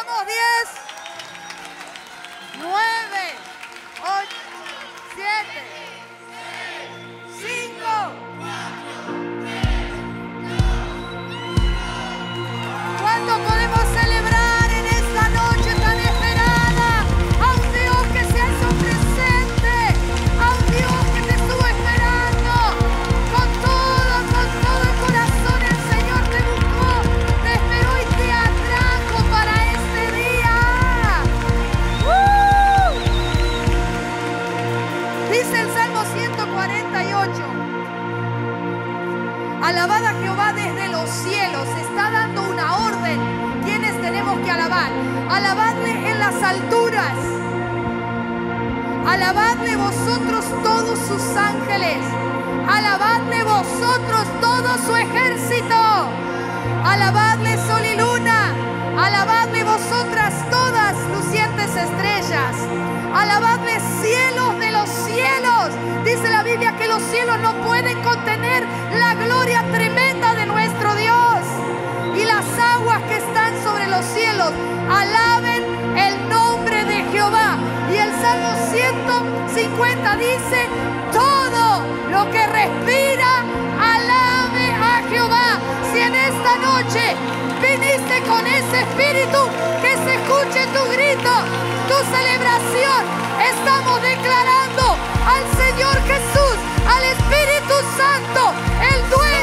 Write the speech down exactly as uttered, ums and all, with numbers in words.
Vamos, diez, nueve, ocho, siete, cinco. ¿Cuánto podemos celebrar en esta noche tan esperada a un Dios que se hizo presente, a un Dios que te estuvo esperando con todo, con todo el corazón? El Señor te buscó, te esperó y te atrajo para este día. ¡Uh! Dice el Salmo ciento cuarenta y ocho: alabad a Jehová desde los cielos. Está dando una orden. ¿Quiénes tenemos que alabar? Alabadle en las alturas. Alabadle vosotros todos sus ángeles. Alabadle vosotros todo su ejército. Alabadle sol y luna. Alabadle vosotras todas lucientes estrellas. Alabadle cielos de los cielos. Dice la Biblia que los cielos no pueden contener la gloria tremenda de nuestro Dios. Y las aguas que están sobre los cielos alaben el nombre de Jehová. Y el Salmo ciento cincuenta dice: todo lo que respira alabe a Jehová. Si en esta noche viniste con ese espíritu, que se escuche tu grito, tu celebración. Estamos declarando al Señor Jesús, al Espíritu Santo, el dueño